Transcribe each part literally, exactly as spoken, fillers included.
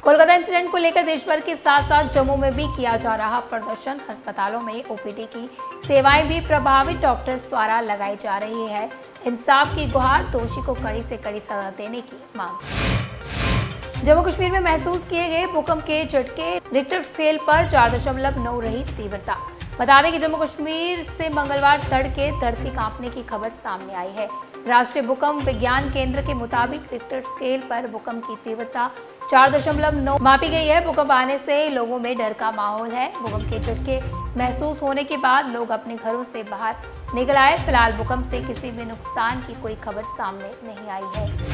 Kolkata incident को लेकर देश भर के साथ साथ जम्मू में भी किया जा रहा प्रदर्शन। अस्पतालों में ओपीडी की सेवाएं भी प्रभावित डॉक्टर्स द्वारा लगाई जा रही है। इंसाफ की गुहार, दोषी को कड़ी से कड़ी सजा देने की मांग। जम्मू कश्मीर में महसूस किए गए भूकंप के झटके, रिक्टर स्केल पर चार दशमलव नौ रही तीव्रता। बता दें कि जम्मू कश्मीर से मंगलवार तड़के धरती कांपने की खबर सामने आई है। राष्ट्रीय भूकंप विज्ञान केंद्र के मुताबिक रिक्टर स्केल पर भूकंप की तीव्रता चार दशमलव नौ मापी गई है। भूकंप आने से लोगों में डर का माहौल है। भूकंप के झटके महसूस होने के बाद लोग अपने घरों से बाहर निकल आए। फिलहाल भूकंप से किसी भी नुकसान की कोई खबर सामने नहीं आई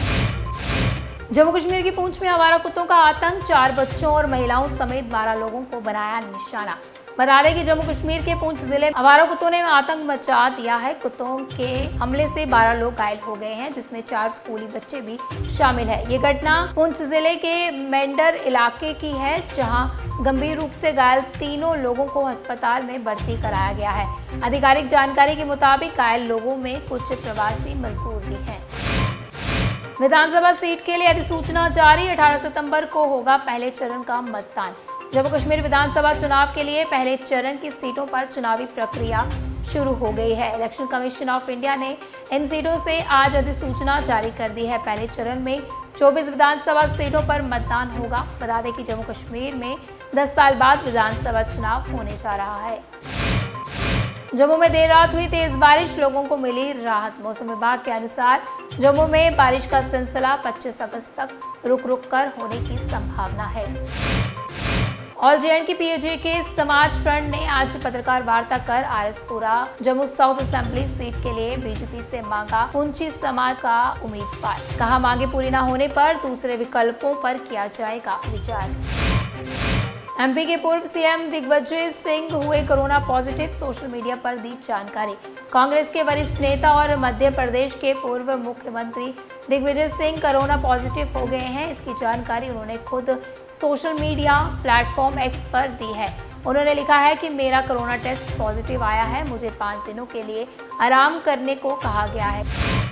है। जम्मू कश्मीर की पूंछ में आवारा कुत्तों का आतंक, चार बच्चों और महिलाओं समेत बारह लोगों को बनाया निशाना। बता दें कि जम्मू कश्मीर के पुंछ जिले में आवारा कुत्तों ने आतंक मचा दिया है। कुत्तों के हमले से बारह लोग घायल हो गए हैं, जिसमें चार स्कूली बच्चे भी शामिल है। ये घटना पुंछ जिले के मेंढर इलाके की है, जहां गंभीर रूप से घायल तीनों लोगों को अस्पताल में भर्ती कराया गया है। आधिकारिक जानकारी के मुताबिक घायल लोगों में कुछ प्रवासी मजदूर भी हैं। विधानसभा सीट के लिए अधिसूचना जारी, अठारह सितंबर को होगा पहले चरण का मतदान। जम्मू कश्मीर विधानसभा चुनाव के लिए पहले चरण की सीटों पर चुनावी प्रक्रिया शुरू हो गई है। इलेक्शन कमीशन ऑफ इंडिया ने इन सीटों से आज अधिसूचना जारी कर दी है। पहले चरण में चौबीस विधानसभा सीटों पर मतदान होगा। बता दें कि जम्मू कश्मीर में दस साल बाद विधानसभा चुनाव होने जा रहा है। जम्मू में देर रात हुई तेज बारिश, लोगों को मिली राहत। मौसम विभाग के अनुसार जम्मू में बारिश का सिलसिला पच्चीस अगस्त तक रुक रुक कर होने की संभावना है। ऑल जे एंड के पीएजे के समाज फ्रंट ने आज पत्रकार वार्ता कर RS Pura Jammu south assembly seat के लिए बीजेपी से मांगा पुंछी समाज का उम्मीदवार। कहा, मांगे पूरी न होने पर दूसरे विकल्पों पर किया जाएगा विचार। एमपी के पूर्व सीएम दिग्विजय सिंह हुए कोरोना पॉजिटिव, सोशल मीडिया पर दी जानकारी। कांग्रेस के वरिष्ठ नेता और मध्य प्रदेश के पूर्व मुख्यमंत्री दिग्विजय सिंह कोरोना पॉजिटिव हो गए हैं। इसकी जानकारी उन्होंने खुद सोशल मीडिया प्लेटफॉर्म एक्स पर दी है। उन्होंने लिखा है कि मेरा कोरोना टेस्ट पॉजिटिव आया है, मुझे पाँच दिनों के लिए आराम करने को कहा गया है।